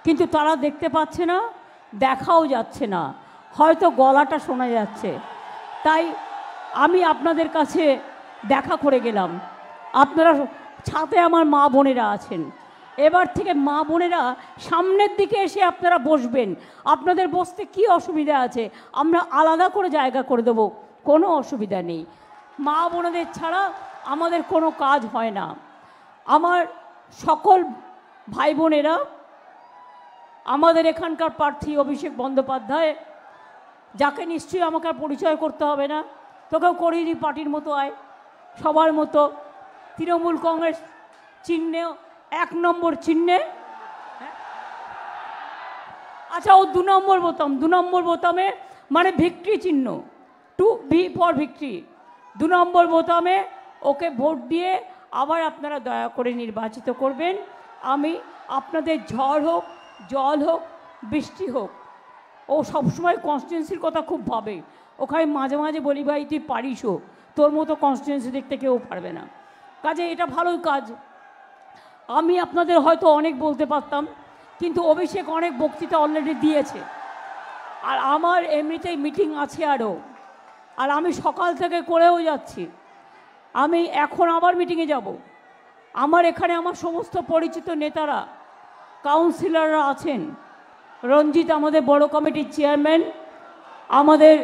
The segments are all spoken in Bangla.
কিন্তু তারা দেখতে পাচ্ছে না, দেখাও যাচ্ছে না, হয়তো গলাটা শোনা যাচ্ছে। তাই আমি আপনাদের কাছে দেখা করে গেলাম। আপনারা ছাদে আমার মা বোনেরা আছেন, এবার থেকে মা বোনেরা সামনের দিকে এসে আপনারা বসবেন। আপনাদের বসতে কি অসুবিধা আছে? আমরা আলাদা করে জায়গা করে দেবো, কোনো অসুবিধা নেই। মা বোনেদের ছাড়া আমাদের কোনো কাজ হয় না। আমার সকল ভাই বোনেরা, আমাদের এখানকার প্রার্থী অভিষেক বন্দ্যোপাধ্যায়, যাকে নিশ্চয়ই আমাকে পরিচয় করতে হবে না, তোকেও করিনি, পার্টির মতো আয়, সবার মতো তৃণমূল কংগ্রেস চিহ্নে, 1 নম্বর চিহ্নে। আচ্ছা, ও 2 নম্বর বোতাম, 2 নম্বর বোতামে মানে ভিক্টরি চিহ্ন, 2V ফর ভিক্টরি, 2 নম্বর বোতামে ওকে ভোট দিয়ে আবার আপনারা দয়া করে নির্বাচিত করবেন। আমি আপনাদের ঝড় হোক, জল হোক, বৃষ্টি হোক, ও সবসময় কনস্টিটুয়েন্সির কথা খুব ভাবে। ওখানে মাঝে মাঝে বলি, ভাই তুই পারিসও, তোর মতো কনস্টিটুয়েন্সি দেখতে কেউ পারবে না। কাজে এটা ভালোই কাজ। আমি আপনাদের হয়তো অনেক বলতে পারতাম, কিন্তু অভিষেক অনেক বক্তৃতা অলরেডি দিয়েছে, আর আমার এমনিতেই মিটিং আছে আরও, আর আমি সকাল থেকে করেও যাচ্ছি। আমি এখন আবার মিটিংয়ে যাব। আমার এখানে আমার সমস্ত পরিচিত নেতারা, কাউন্সিলররা আছেন। রঞ্জিত আমাদের বড় কমিটির চেয়ারম্যান, আমাদের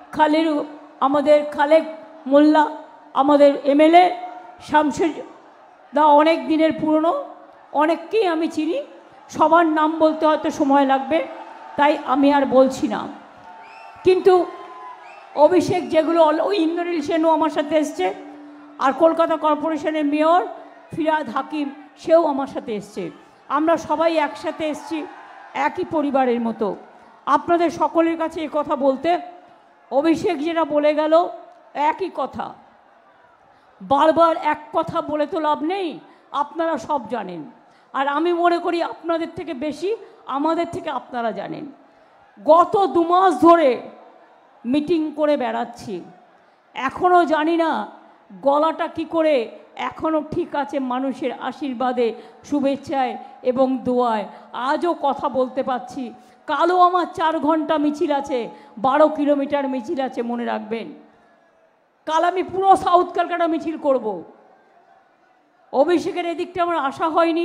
খালেক মোল্লা আমাদের এমএলএ, শামসুর দা অনেক দিনের পুরনো, অনেককেই আমি চিনি। সবার নাম বলতে হয়তো সময় লাগবে, তাই আমি আর বলছি না। কিন্তু অভিষেক যেগুলো, ওই ইন্দ্রনীল সেনও আমার সাথে এসছে, আর কলকাতা কর্পোরেশনের মেয়র ফিরহাদ হাকিম, সেও আমার সাথে এসছে। আমরা সবাই একসাথে এসছি, একই পরিবারের মতো। আপনাদের সকলের কাছে এ কথা বলতে, অভিষেক যেটা বলে গেল একই কথা, বারবার এক কথা বলে তো লাভ নেই, আপনারা সব জানেন। আর আমি মনে করি আপনাদের থেকে বেশি আমাদের থেকে আপনারা জানেন। গত 2 মাস ধরে মিটিং করে বেড়াচ্ছি, এখনও জানি না গলাটা কি করে এখনও ঠিক আছে মানুষের আশীর্বাদে, শুভেচ্ছায় এবং দোয়ায়। আজও কথা বলতে পারছি। কালও আমার 4 ঘন্টা মিছিল আছে, 12 কিলোমিটার মিছিল আছে, মনে রাখবেন। কাল আমি পুরো সাউথ কলকাতা মিছিল করব। অভিষেকের এদিকটা আমার আশা হয়নি।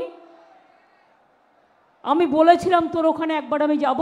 আমি বলেছিলাম তোর ওখানে একবার আমি যাব।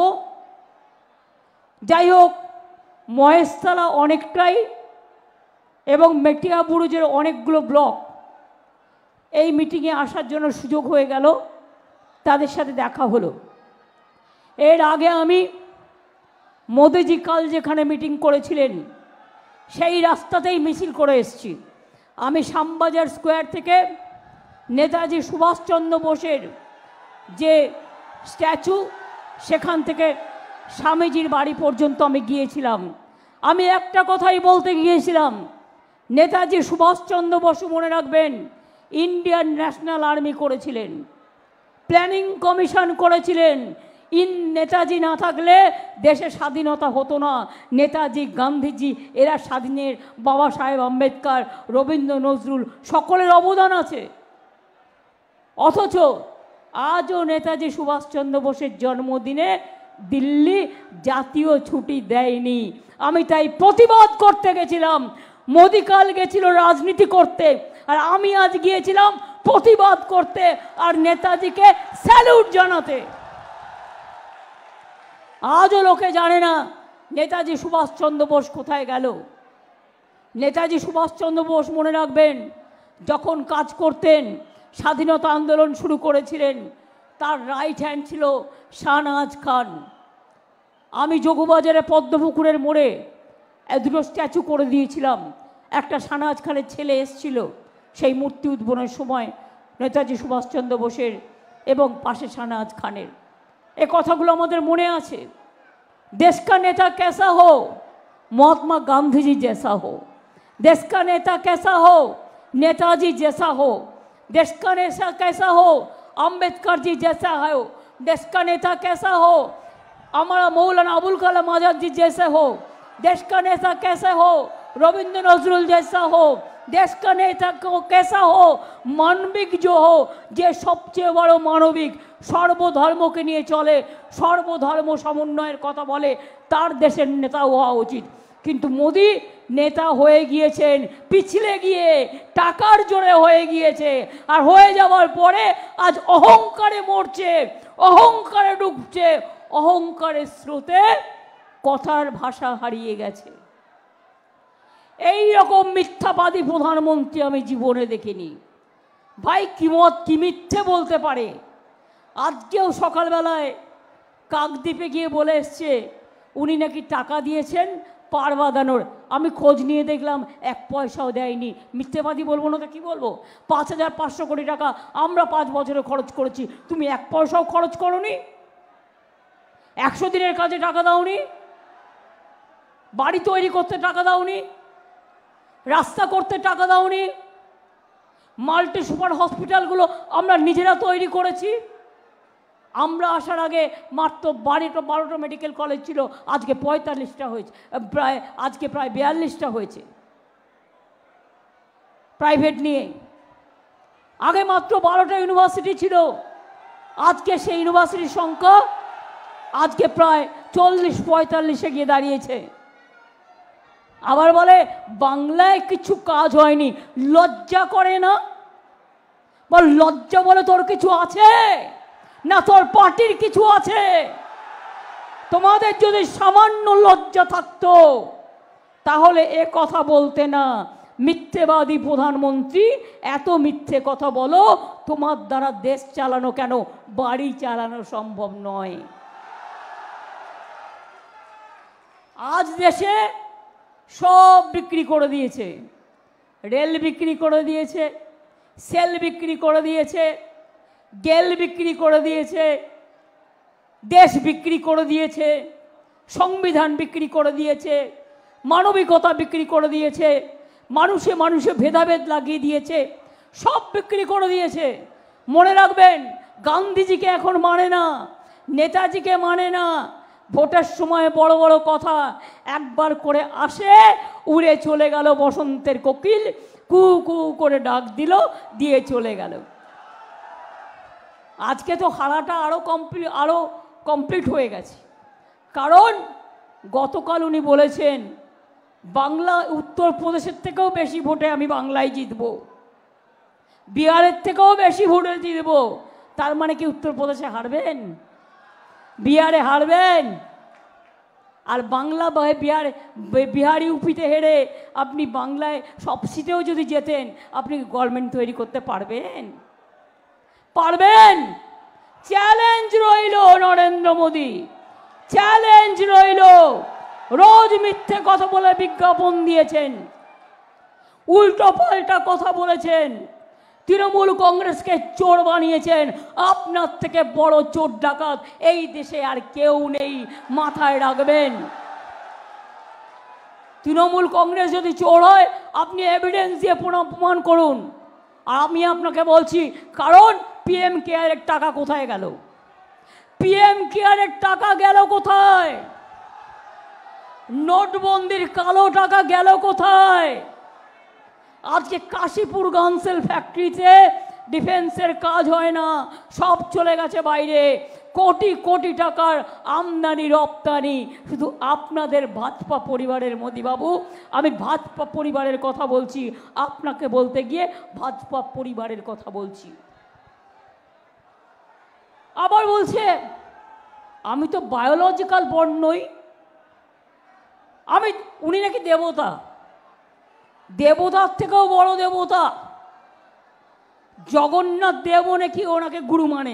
যাই হোক, মহেশতলা অনেকটাই এবং মেটিয়া বুরুজের অনেকগুলো ব্লক এই মিটিংয়ে আসার জন্য সুযোগ হয়ে গেল, তাদের সাথে দেখা হলো। এর আগে আমি মোদিজি কাল যেখানে মিটিং করেছিলেন সেই রাস্তাতেই মিছিল করে এসেছি। আমি শ্যামবাজার স্কোয়ার থেকে নেতাজি সুভাষচন্দ্র বোসের যে স্ট্যাচু, সেখান থেকে স্বামীজির বাড়ি পর্যন্ত আমি গিয়েছিলাম। আমি একটা কথাই বলতে গিয়েছিলাম, নেতাজি সুভাষচন্দ্র বসু, মনে রাখবেন, ইন্ডিয়ান ন্যাশনাল আর্মি করেছিলেন, প্ল্যানিং কমিশন করেছিলেন। নেতাজি না থাকলে দেশে স্বাধীনতা হতো না। নেতাজি, গান্ধীজি, এরা স্বাধীনের, বাবা সাহেব আম্বেদকর, রবীন্দ্র নজরুল, সকলের অবদান আছে। অথচ আজও নেতাজি সুভাষচন্দ্র বোসের জন্মদিনে দিল্লি জাতীয় ছুটি দেয়নি। আমি তাই প্রতিবাদ করতে গেছিলাম। মোদি কাল গেছিল রাজনীতি করতে, আর আমি আজ গিয়েছিলাম প্রতিবাদ করতে আর নেতাজিকে স্যালুট জানাতে। আজও লোকে জানে না নেতাজি সুভাষচন্দ্র বোস কোথায় গেল। নেতাজি সুভাষচন্দ্র বোস, মনে রাখবেন, যখন কাজ করতেন, স্বাধীনতা আন্দোলন শুরু করেছিলেন, তার রাইট হ্যান্ড ছিল শাহনাজ খান। আমি যোগবাজারে পদ্মপুকুরের মোড়ে 2টো স্ট্যাচু করে দিয়েছিলাম। একটা শাহনাজ খানের ছেলে এসছিল সেই মূর্তি উদ্বোধনের সময়, নেতাজি সুভাষচন্দ্র বোসের এবং পাশে শাহনাজ খানের। এ কথাগুলো আমাদের মনে আছে। देश का नेता कैसा हो, महात्मा गांधी जी जैसा हो। देश का नेता कैसा हो, नेताजी जैसा हो। देश का नेता कैसा हो, अम्बेडकर जी जैसा हो। देश का नेता कैसा हो, हमारा मौलाना अबुल कलाम आजाद जी जैसे हो। देश का नेता कैसे हो, रविंद्र नजरुल जैसा हो। देश का नेता को कैसा हो, मानविक जो हो, जे सबचेয়ে বড় মানবিক, সর্বধর্মকে নিয়ে চলে, সর্বধর্ম সমন্বয়ের কথা বলে, তার দেশের নেতা হওয়া উচিত। কিন্তু মোদি নেতা হয়ে গিয়েছেন পিছলে গিয়ে, টাকার জোরে হয়ে গিয়েছে, আর হয়ে যাওয়ার পরে আজ অহংকারে মরছে, অহংকারে ডুবছে, অহংকারের স্রোতে কথার ভাষা হারিয়ে গেছে। এই রকম মিথ্যাবাদী প্রধানমন্ত্রী আমি জীবনে দেখিনি ভাই। কি মিথ্যে বলতে পারে। আজকেও সকালবেলায় কাকদ্বীপে গিয়ে বলে এসছে উনি নাকি টাকা দিয়েছেন পার বাঁধানোর। আমি খোঁজ নিয়ে দেখলাম 1 পয়সাও দেয়নি। মিথ্যেবাদী বলবো না তো কি বলবো? 5,500 কোটি টাকা আমরা 5 বছরে খরচ করেছি, তুমি 1 পয়সাও খরচ করোনি। 100 দিনের কাজে টাকা দাওনি, বাড়ি তৈরি করতে টাকা দাওনি, রাস্তা করতে টাকা দাওনি, মাল্টি সুপার হসপিটালগুলো আমরা নিজেরা তৈরি করেছি। আমরা আসার আগে মাত্র 12টা মেডিকেল কলেজ ছিল, আজকে 45টা হয়েছে, আজকে প্রায় 42টা হয়েছে প্রাইভেট নিয়ে। আগে মাত্র 12টা ইউনিভার্সিটি ছিল, আজকে সেই ইউনিভার্সিটির সংখ্যা আজকে প্রায় 40-45-এ গিয়ে দাঁড়িয়েছে। আবার বলে বাংলায় কিছু কাজ হয়নি। লজ্জা করে না? বল লজ্জা বলে তোর কিছু আছে না তোর পার্টির কিছু আছে? তোমাদের যদি সামান্য লজ্জা থাকতো তাহলে এ কথা বলতে না। মিথ্যেবাদী প্রধানমন্ত্রী, এত মিথ্যে কথা বলো, তোমার দ্বারা দেশ চালানো কেন বাড়ি চালানো সম্ভব নয়। আজ দেশে সব বিক্রি করে দিয়েছে, রেল বিক্রি করে দিয়েছে, সেল বিক্রি করে দিয়েছে, গেল বিক্রি করে দিয়েছে, দেশ বিক্রি করে দিয়েছে, সংবিধান বিক্রি করে দিয়েছে, মানবিকতা বিক্রি করে দিয়েছে, মানুষে মানুষে ভেদাভেদ লাগিয়ে দিয়েছে, সব বিক্রি করে দিয়েছে। মনে রাখবেন, গান্ধীজিকে এখন মানে না, নেতাজিকে মানে না। ভোটের সময় বড় বড় কথা একবার করে আসে, উড়ে চলে গেল বসন্তের কোকিল, কু কু করে ডাক দিল, দিয়ে চলে গেল। আজকে তো হারাটা আরো কমপ্লিট হয়ে গেছে। কারণ গতকাল উনি বলেছেন বাংলা উত্তরপ্রদেশের থেকেও বেশি ভোটে আমি বাংলায় জিতব, বিহারের থেকেও বেশি ভোটে জিতব। তার মানে কি উত্তরপ্রদেশে হারবেন? বিহারে হারবেন? আর বাংলা বিহার ইউপিতে হেরে আপনি বাংলায় সব সিটেও যদি যেতেন, আপনি গভর্নমেন্ট তৈরি করতে পারবেন? পারবেন? চ্যালেঞ্জ রইল নরেন্দ্র মোদী, চ্যালেঞ্জ রইল। রোজ মিথ্যে কথা বলে বিজ্ঞাপন দিয়েছেন, উল্টো পাল্টা কথা বলেছেন, তৃণমূল কংগ্রেসকে চোর বানিয়েছেন। আপনার থেকে বড় চোর ডাকাত এই দেশে আর কেউ নেই, মাথায় রাখবেন। তৃণমূল কংগ্রেস যদি চোর হয় আপনি এভিডেন্স দিয়ে প্রমাণ করুন। আর আমি আপনাকে বলছি, কারণ পিএম কেয়ারের টাকা কোথায় গেল? পিএম কেয়ারের টাকা গেল কোথায়? নোটবন্দির কালো টাকা গেল কোথায়? আজকে কাশীপুর গানসেল ফ্যাক্টরিতে ডিফেন্সের কাজ হয় না, সব চলে গেছে বাইরে। কোটি কোটি টাকার আমদানি রপ্তানি শুধু আপনাদের ভাজপা পরিবারের। মোদিবাবু, আমি ভাজপা পরিবারের কথা বলছি, আপনাকে বলতে গিয়ে ভাজপা পরিবারের কথা বলছি। আবার বলছে আমি তো বায়োলজিক্যাল বর্ণ নই, উনি নাকি দেবতা, দেবতার থেকেও বড় দেবতা। জগন্নাথ দেব নাকি ওনাকে গুরু মানে,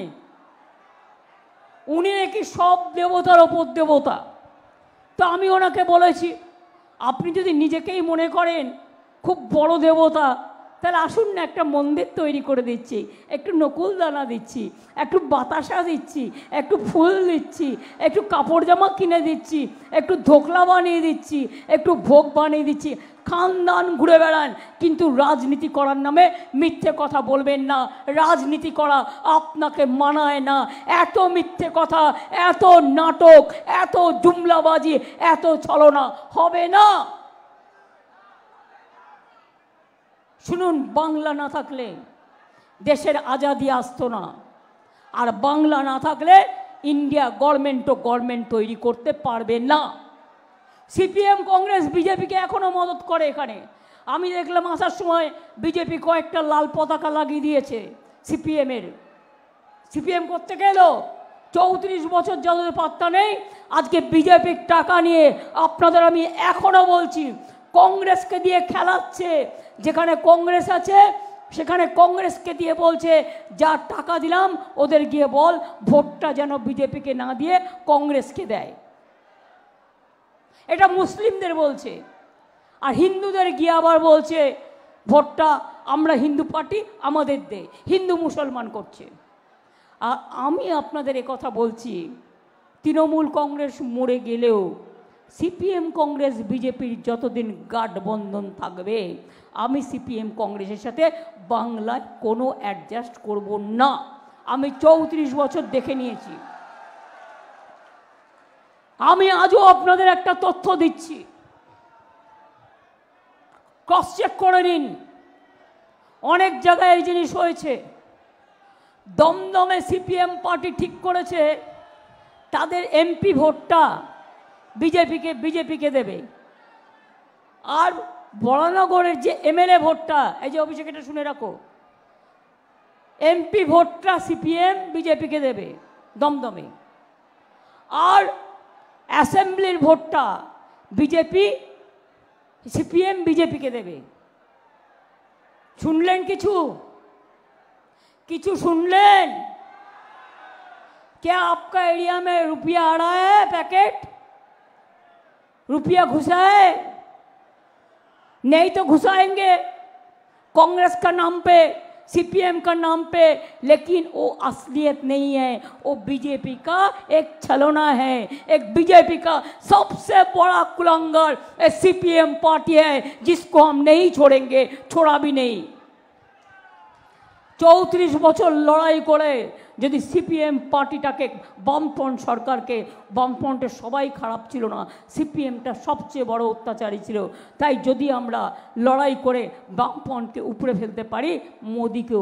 উনি নাকি সব দেবতার ওপর দেবতা। তো আমি ওনাকে বলেছি, আপনি যদি নিজেকেই মনে করেন খুব বড় দেবতা, তাহলে আসুন না, একটা মন্দির তৈরি করে দিচ্ছি, একটু নকুলদানা দিচ্ছি, একটু বাতাসা দিচ্ছি, একটু ফুল দিচ্ছি, একটু কাপড় জামা কিনে দিচ্ছি, একটু ধোকলা বানিয়ে দিচ্ছি, একটু ভোগ বানিয়ে দিচ্ছি, খানদান ঘুরে বেড়ান। কিন্তু রাজনীতি করার নামে মিথ্যে কথা বলবেন না। রাজনীতি করা আপনাকে মানায় না। এত মিথ্যে কথা, এত নাটক, এত জুমলাবাজি, এত ছলনা হবে না। শুনুন, বাংলা না থাকলে দেশের আজাদি আসতো না, আর বাংলা না থাকলে ইন্ডিয়া গভর্নমেন্ট তৈরি করতে পারবে না। সিপিএম, কংগ্রেস, বিজেপিকে এখনো মদত করে। এখানে আমি দেখলাম আসার সময় বিজেপি কয়েকটা লাল পতাকা লাগিয়ে দিয়েছে সিপিএমের। সিপিএম করতে গেল 34 বছর যাদের পাত্তা নেই, আজকে বিজেপির টাকা নিয়ে আপনাদের আমি এখনো বলছি কংগ্রেসকে দিয়ে খেলাচ্ছে। যেখানে কংগ্রেস আছে সেখানে কংগ্রেসকে দিয়ে বলছে যা টাকা দিলাম ওদের গিয়ে বল ভোটটা যেন বিজেপিকে না দিয়ে কংগ্রেসকে দেয়। এটা মুসলিমদের বলছে, আর হিন্দুদের গিয়ে আবার বলছে ভোটটা আমরা হিন্দু পার্টি আমাদের দে, হিন্দু মুসলমান করছে। আর আমি আপনাদের কথা বলছি, তৃণমূল কংগ্রেস মরে গেলেও সিপিএম, কংগ্রেস, বিজেপির যতদিন গাঠবন্ধন থাকবে আমি সিপিএম কংগ্রেসের সাথে বাংলায় কোনো অ্যাডজাস্ট করব না। আমি 34 বছর দেখে নিয়েছি। আমি আজও আপনাদের একটা তথ্য দিচ্ছি, ক্রস চেক করে নিন। অনেক জায়গায় এই জিনিস হয়েছে। দমদমে সিপিএম পার্টি ঠিক করেছে তাদের এমপি ভোটটা বিজেপিকে দেবে, আর বরানগরের যে এমএলএ ভোটটা, এই যে অভিষেক এটা শুনে রাখো, এমপি ভোটটা সিপিএম বিজেপিকে দেবে দমদমে, আর অ্যাসেম্বলির ভোটটা সিপিএম বিজেপিকে দেবে। শুনলেন কিছু শুনলেন? क्या आपका एरिया में रुपया आ रहा है? पैकेट रुपया घुसा है? नहीं तो घुसाएंगे कांग्रेस का नाम पे, सीपीएम का नाम पे, लेकिन वो असलियत नहीं है, वो बीजेपी का एक छलना है। एक बीजेपी का सबसे बड़ा कुलंगर सीपीएम पार्टी है, जिसको हम नहीं छोड़ेंगे, छोड़ा भी नहीं। 34 বছর লড়াই করে যদি সিপিএম পার্টিটাকে, বামফ্রন্ট সরকারকে, বামফ্রন্টের সবাই খারাপ ছিল না, সিপিএমটা সবচেয়ে বড় অত্যাচারী ছিল। তাই যদি আমরা লড়াই করে বামফ্রন্টকে উপরে ফেলতে পারি, মোদিকেও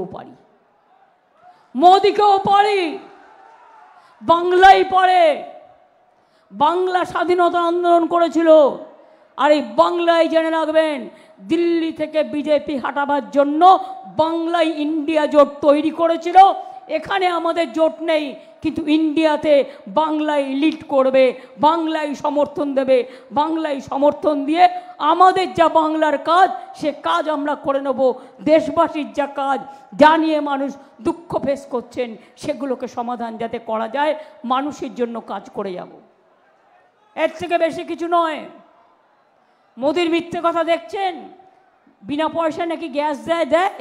পারি। বাংলাই পারে। বাংলা স্বাধীনতা আন্দোলন করেছিল, আর এই বাংলায় জেনে রাখবেন, দিল্লি থেকে বিজেপি হাঁটাবার জন্য বাংলায় ইন্ডিয়া জোট তৈরি করেছিল। এখানে আমাদের জোট নেই, কিন্তু ইন্ডিয়াতে বাংলায় লিড করবে, বাংলায় সমর্থন দেবে। বাংলায় সমর্থন দিয়ে আমাদের যা বাংলার কাজ, সে কাজ আমরা করে নেব। দেশবাসীর যা কাজ, যা নিয়ে মানুষ দুঃখ ফেস করছেন, সেগুলোকে সমাধান যাতে করা যায়, মানুষের জন্য কাজ করে যাব। এর থেকে বেশি কিছু নয়। মোদির মিথ্যে কথা দেখছেন। বিনা পয়সা নাকি গ্যাস দেয়,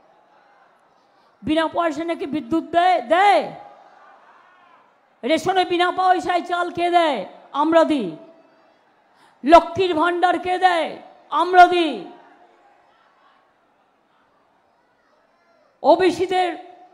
বিনা পয়সা নাকি বিদ্যুৎ দেয়, রেশনে বিনা পয়সায় চাল কে দেয়? আমরা দিই। লক্ষ্মীর ভান্ডার কে দেয়? আমরা দিই। ওবিসিদের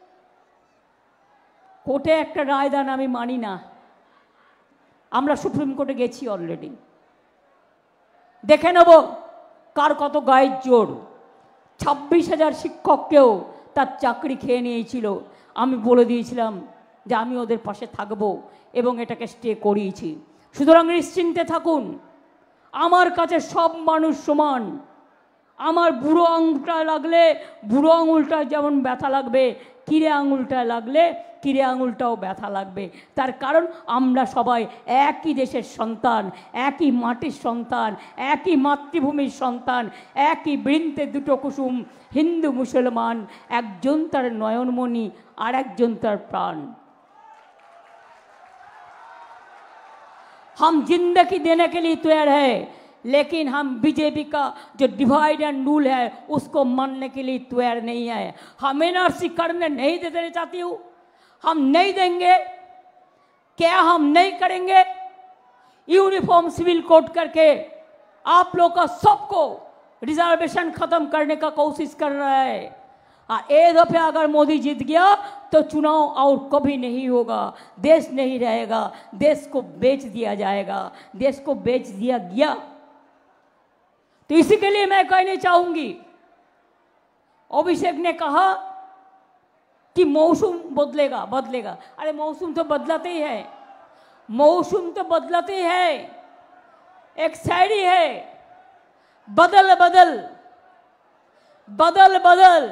কোর্টে একটা রায় দেন, আমি মানি না। আমরা সুপ্রিম কোর্টে গেছি অলরেডি, দেখে নেব কার কত গায়ের জোর। 26,000 শিক্ষককেও তার চাকরি খেয়ে নিয়েছিল। আমি বলে দিয়েছিলাম যে আমি ওদের পাশে থাকবো এবং এটাকে স্টে করিয়েছি। সুতরাং নিশ্চিন্তে থাকুন, আমার কাছে সব মানুষ সমান। আমার বুড়ো আঙুলটায় লাগলে বুড়ো আঙুলটায় যেমন ব্যথা লাগবে, কিরে আঙুলটায় লাগলে কিরে আঙুলটাও ব্যথা লাগবে। তার কারণ আমরা সবাই একই দেশের সন্তান, একই মাটির সন্তান, একই মাতৃভূমির সন্তান, একই বৃন্তে দুটো কুসুম। হিন্দু মুসলমান, একজন তার নয়নমণি, আর একজন তার প্রাণ। हम जिंदगी देने के लिए तैयार है, लेकिन हम बीजेपी का जो डिवाइड एंड रूल है उसको मानने के लिए तैयार नहीं है। हम एनआरसी करने नहीं देना चाहती हूँ, हम नहीं देंगे। क्या हम नहीं करेंगे? यूनिफॉर्म सिविल कोड करके आप लोग का सबको रिजर्वेशन खत्म करने का कोशिश कर रहा है। एक दफे अगर मोदी जीत गया तो चुनाव और कभी नहीं होगा, देश नहीं रहेगा, देश को बेच दिया जाएगा, देश को बेच दिया गया। तो इसी के लिए मैं कहना चाहूंगी, अभिषेक ने कहा कि मौसम बदलेगा बदलेगा। अरे मौसम तो बदलाते ही है, मौसम तो बदलाते ही है। एक शायरी है, बदल बदल बदल बदल,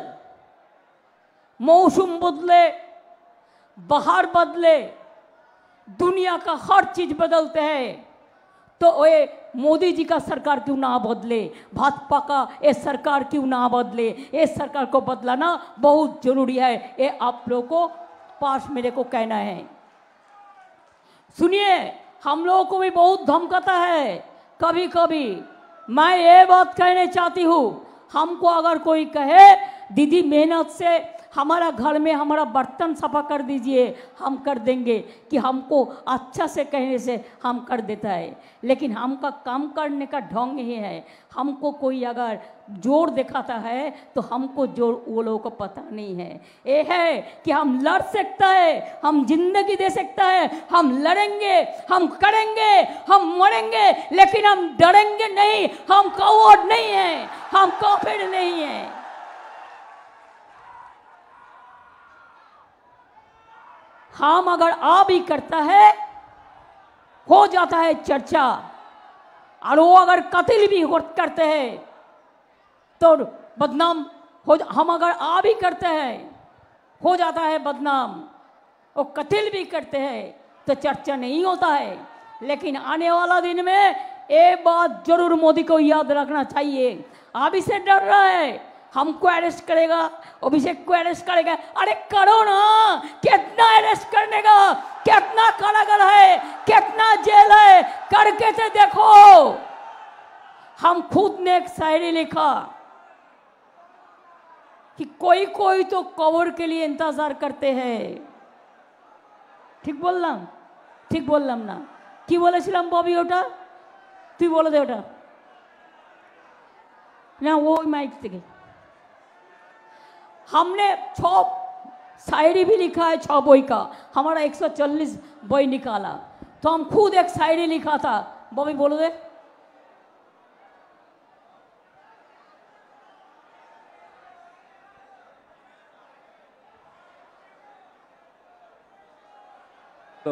मौसम बदले, बाहर बदले, दुनिया का हर चीज बदलते हैं, तो ये मोदी जी का सरकार क्यों ना बदले, भाजपा का ये सरकार क्यों ना बदले। ये सरकार को बदलाना बहुत जरूरी है, ये आप लोगों को पास मेरे को कहना है। सुनिए, हम लोगों को भी बहुत धमकाता है कभी कभी। मैं ये बात कहना चाहती हूँ, हमको अगर कोई कहे दीदी मेहनत से हमारा घर में हमारा बर्तन सफा कर दीजिए, हम कर देंगे, कि हमको अच्छा से कहने से हम कर देता है, लेकिन हमका काम करने का ढंग ही है। हमको कोई अगर जोर दिखाता है तो हमको जोर वो लोगों को पता नहीं है। ये है कि हम लड़ सकता है, हम जिंदगी दे सकता है, हम लड़ेंगे, हम करेंगे, हम मरेंगे, लेकिन हम डरेंगे नहीं। हम कौवड़ नहीं है, हम काफिर नहीं है। हम अगर आ भी करता है, हो जाता है चर्चा, और वो अगर कत्ल भी करते हैं तो बदनाम हो। हम अगर आ भी करते हैं हो जाता है बदनाम, वो कत्ल भी करते हैं तो चर्चा नहीं होता है। लेकिन आने वाला दिन में ये बात जरूर मोदी को याद रखना चाहिए। अभी से डर रहा है हमको अरेस्ट करेगा, अभिषेक को अरेस्ट करेगा। अरे करो ना, कितना अरेस्ट करने का, कितना कारागार है, कितना जेल है, करके तो देखो। हम खुद ने एक शायरी लिखा कि कोई कोई तो कवर के लिए इंतजार करते हैं। ठीक बोललाम, ठीक बोललाम ना? कि बोलेছিলাম बॉबी ওটা? তুই বলে দে ওটা ना, वो माइक থেকে। हमने 6 शायरी भी लिखा है, 6 बई का। हमारा 140 बई निकाला, तो हम खुद एक शायरी लिखा था। बॉबी बोलो दे। तो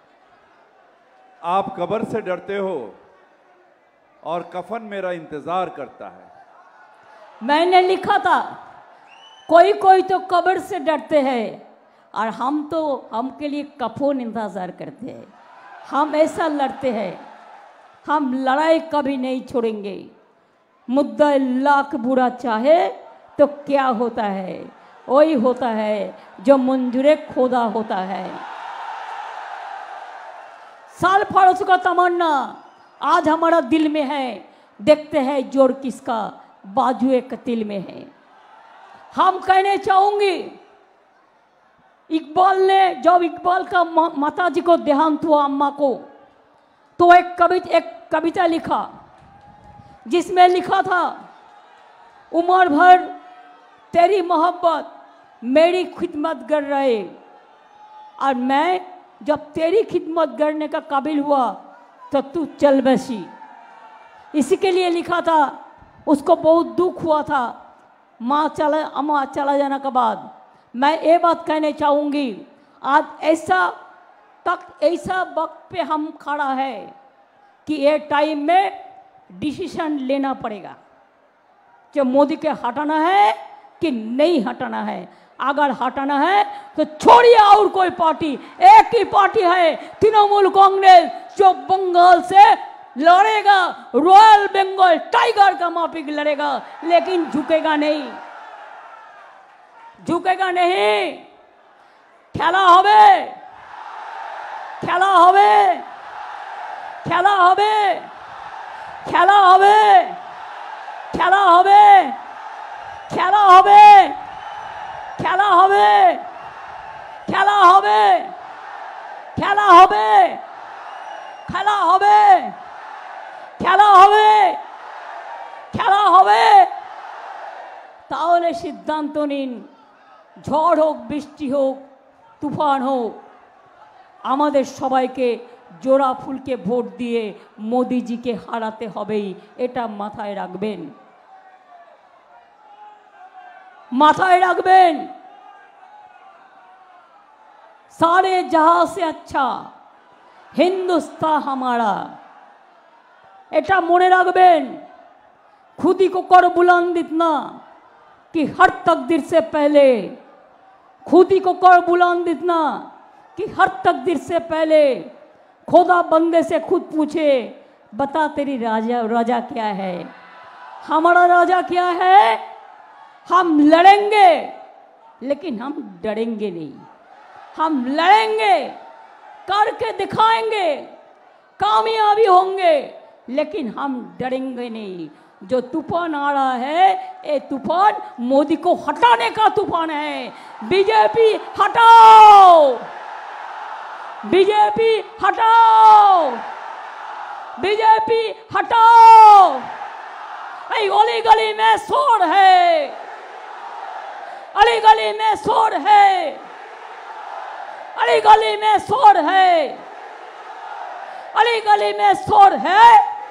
आप कब्र से डरते हो और कफन मेरा इंतजार करता है। मैंने लिखा था कोई कोई तो कब्र से डरते हैं और हम तो हमके लिए कफन इंतजार करते हैं। हम ऐसा लड़ते हैं, हम लड़ाई कभी नहीं छोड़ेंगे। मुद्दा लाख बुरा चाहे तो क्या होता है, वही होता है जो मंजूरे खोदा होता है। साल फारों का तमन्ना आज हमारा दिल में है, देखते हैं जोर किसका बाजुए कतिल में है। हम कहने चाहूंगी, इकबाल ने जब इकबाल का माताजी को देहांत हुआ, अम्मा को, तो एक कविता लिखा जिसमें लिखा था, उम्र भर तेरी मोहब्बत मेरी खिदमत कर रहे, और मैं जब तेरी खिदमत करने का काबिल हुआ तो तू चल बसी। इसी के लिए लिखा था। उसको बहुत दुख हुआ था अम्मा चला जाने के बाद। मैं ये बात कहने चाहूँगी, आज ऐसा वक्त पे हम खड़ा है कि ये टाइम में डिसीजन लेना पड़ेगा कि मोदी के हटाना है कि नहीं हटाना है। अगर हटाना है तो छोड़िए और कोई पार्टी, एक ही पार्टी है तृणमूल कांग्रेस, जो बंगाल से लड़ेगा, रॉयल बंगाल टाइगर का माफिक लड़ेगा, लेकिन झुकेगा नहीं, झुकेगा नहीं। खेला होवे, खेला होवे, खेला होवे, खेला होवे, खेला होवे, खेला होवे, खेला होवे, खेला होवे, खेला होवे, खेला होवे, খেলা হবে, খেলা হবে। তাহলে সিদ্ধান্ত নিন, ঝড় হোক, বৃষ্টি হোক, তুফান হোক, আমাদের সবাইকে জোড়া ফুলকে ভোট দিয়ে মোদিজিকে হারাতে হবেই, এটা মাথায় রাখবেন। মাথায় রাখবেন, सारे जहां से अच्छा हिंदुस्तान हमारा। এটা মনে রাখবেন, खुदी को कर बुलंद इतना कि हर तकदीर से पहले, खुदी को कर बुलंद इतना कि हर तकदीर से पहले खुदा बंदे से खुद पूछे, बता तेरी राजा क्या है। हमारा राजा क्या है? हम लड़ेंगे लेकिन हम डरेंगे नहीं। हम लड़ेंगे, करके दिखाएंगे, कामयाबी होंगे, लेकिन हम डरेंगे नहीं। जो तूफान आ रहा है, ये तूफान मोदी को हटाने का तूफान है। बीजेपी हटाओ, बीजेपी हटाओ, बीजेपी हटाओ। अली गली में शोर है, अली गली में शोर है, अली गली में शोर है, अली गली में शोर है।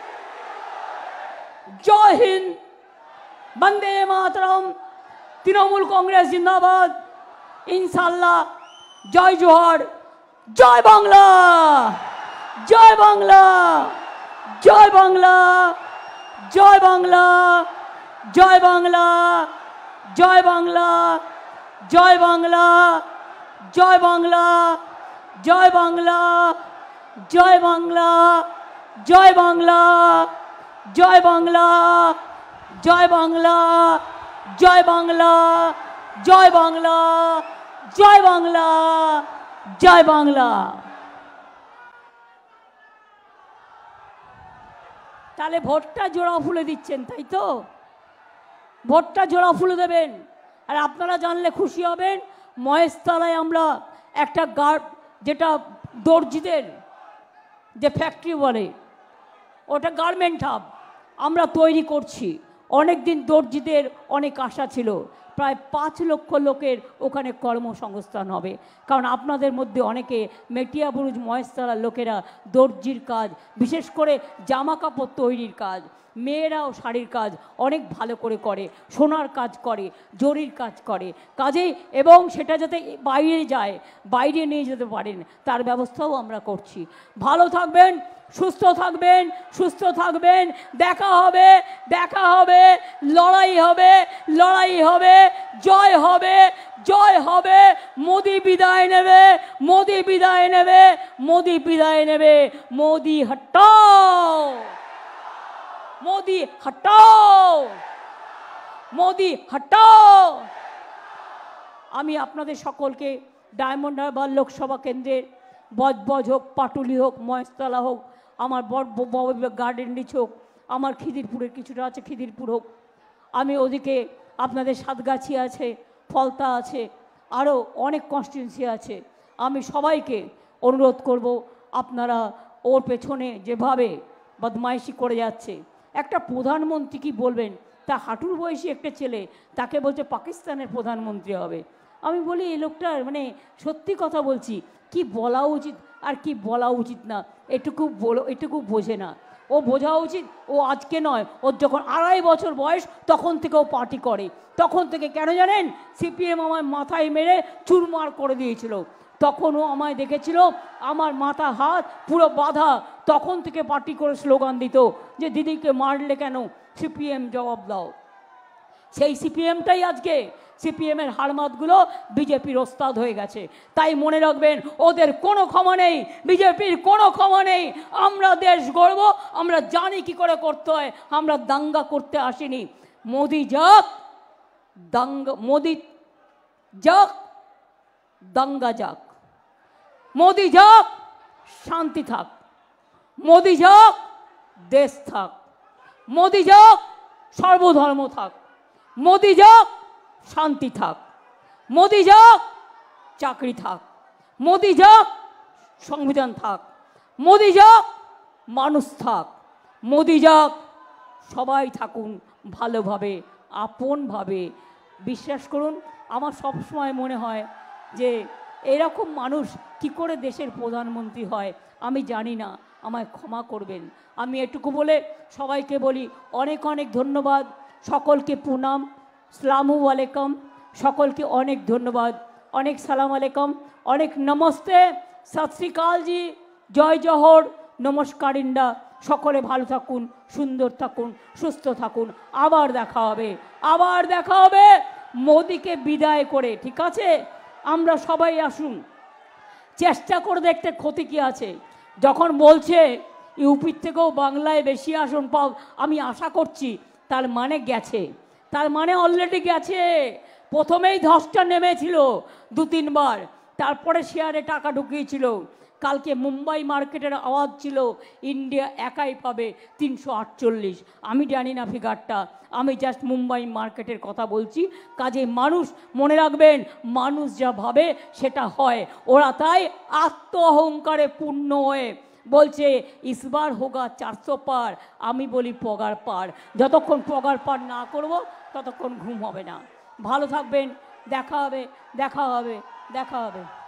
जय हिंद, वंदे मातरम, तृणमूल कांग्रेस जिंदाबाद, इंशाल्लाह। जय जोहार, जय बांग्ला, जय बांग्ला, जय बांग्ला, जय बांग्ला, जय बांग्ला, जय बांग्ला, जय बांग्ला, जय बांग्ला, जय बांग्ला, जय बांग्ला, जय बांग्ला, जय बांग्ला, जय बांग्ला, जय बांग्ला, जय बांग्ला, जय बांग्ला, जय बांग्ला। তাহলে ভোটটা জোড়া ফুলে দিচ্ছেন, তাই তো? ভোটটা জোড়া ফুলে দেবেন। আর আপনারা জানলে খুশি হবেন, মহেশতলায় আমরা একটা যেটা দর্জিদের যে ফ্যাক্টরি বলে, ওটা গার্মেন্ট হাব আমরা তৈরি করছি। অনেক দিন দর্জিদের অনেক আশা ছিল, প্রায় 5 লক্ষ লোকের ওখানে কর্মসংস্থান হবে। কারণ আপনাদের মধ্যে অনেকে মেটিয়াবুরুজ মহেশতলার লোকেরা দর্জির কাজ, বিশেষ করে জামা কাপড় তৈরির কাজ, মেয়েরাও শাড়ির কাজ অনেক ভালো করে করে, সোনার কাজ করে, জরির কাজ করে, কাজেই এবং সেটা যাতে বাইরে যায়, বাইরে নিয়ে যেতে পারেন তার ব্যবস্থাও আমরা করছি। ভালো থাকবেন, সুস্থ থাকবেন, সুস্থ থাকবেন। দেখা হবে, দেখা হবে, লড়াই হবে, লড়াই হবে, জয় হবে, জয় হবে। মোদি বিদায় নেবে, মোদি বিদায় নেবে, মোদি বিদায় নেবে। মোদি হটাও, মোদি হটাও, মোদি হটাও। আমি আপনাদের সকলকে ডায়মন্ড হারবার লোকসভা কেন্দ্রের বজবজ হোক, পাটুলি হোক, মহেশতলা হোক, আমার গার্ডেন রিচ হোক, আমার খিদিরপুরের কিছুটা আছে, খিদিরপুর হোক, আমি ওদিকে আপনাদের সাতগাছি আছে, ফলতা আছে, আরও অনেক কনস্টিটুয়েন্সি আছে। আমি সবাইকে অনুরোধ করব, আপনারা ওর পেছনে যেভাবে বদমাইশি করে যাচ্ছে, একটা প্রধানমন্ত্রী কি বলবেন, তা হাঁটুর বয়সী একটা ছেলে, তাকে বলছে পাকিস্তানের প্রধানমন্ত্রী হবে। আমি বলি এই লোকটার মানে সত্যি কথা বলছি, কি বলা উচিত আর কি বলা উচিত না এটুকু বোঝে না। ও বোঝা উচিত, ও আজকে নয়, ওর যখন 2.5 বছর বয়স তখন থেকে ও পার্টি করে। তখন থেকে কেন জানেন? সিপিএম আমায় মাথায় মেরে চুরমার করে দিয়েছিল, তখন ও আমায় দেখেছিল, আমার মাথা হাত পুরো বাঁধা, তখন থেকে পার্টি করে স্লোগান দিত যে দিদিকে মারলে কেন, সিপিএম জবাব দাও। সেই সিপিএমটাই আজকে, সিপিএমের হারমাতগুলো বিজেপির ওস্তাদ হয়ে গেছে। তাই মনে রাখবেন, ওদের কোনো ক্ষমা নেই, বিজেপির কোনো ক্ষমা নেই। আমরা দেশ গড়ব, আমরা জানি কি করে করতে হয়, আমরা দাঙ্গা করতে আসিনি। মোদি যাক, দাঙ্গা, মোদি যাক, দাঙ্গা যাক, মোদি যাক, শান্তি থাক, মোদি যাক, দেশ থাক, মোদি যাক, সর্বধর্ম থাক, মোদি যাক, শান্তি থাক, মোদি যাক, চাকরি থাক, মোদি যাক, সংবিধান থাক, মোদি যাক, মানুষ থাক, মোদি যাক, সবাই থাকুন ভালোভাবে, আপনভাবে। বিশ্বাস করুন, আমার সবসময় মনে হয় যে এরকম মানুষ কি করে দেশের প্রধানমন্ত্রী হয় আমি জানি না, আমায় ক্ষমা করবেন। আমি এটুকু বলে সবাইকে বলি অনেক অনেক ধন্যবাদ, সকলকে প্রণাম, আসসালামু আলাইকুম। সকলকে অনেক ধন্যবাদ, অনেক সালাম আলাইকুম, অনেক নমস্তে, সত শ্রী অকাল জি, জয় জহর, নমস্কার ইন্ডা। সকলে ভালো থাকুন, সুন্দর থাকুন, সুস্থ থাকুন। আবার দেখা হবে, আবার দেখা হবে মোদিকে বিদায় করে, ঠিক আছে? আমরা সবাই আসুন, চেষ্টা করে দেখতে ক্ষতি কি আছে। যখন বলছে ইউপির থেকেও বাংলায় বেশি আসন পাও, আমি আশা করছি তার মানে গেছে, তার মানে অলরেডি গেছে। প্রথমেই ধসটা নেমেছিল 2-3 বার, তারপরে শেয়ারে টাকা ঢুকিয়েছিল। কালকে মুম্বাই মার্কেটের আওয়াজ ছিল ইন্ডিয়া একাই পাবে 348। আমি জানি না ফিগারটা, আমি জাস্ট মুম্বাই মার্কেটের কথা বলছি। কাজে মানুষ মনে রাখবেন, মানুষ যা ভাবে সেটা হয়। ওরা তাই আত্ম অহংকারে পূর্ণ হয়ে বলছে ইসবার হোগা 400 পার, আমি বলি পগার পার। যতক্ষণ পগার পার না করব ততক্ষণ ঘুম হবে না। ভালো থাকবেন, দেখা হবে, দেখা হবে, দেখা হবে।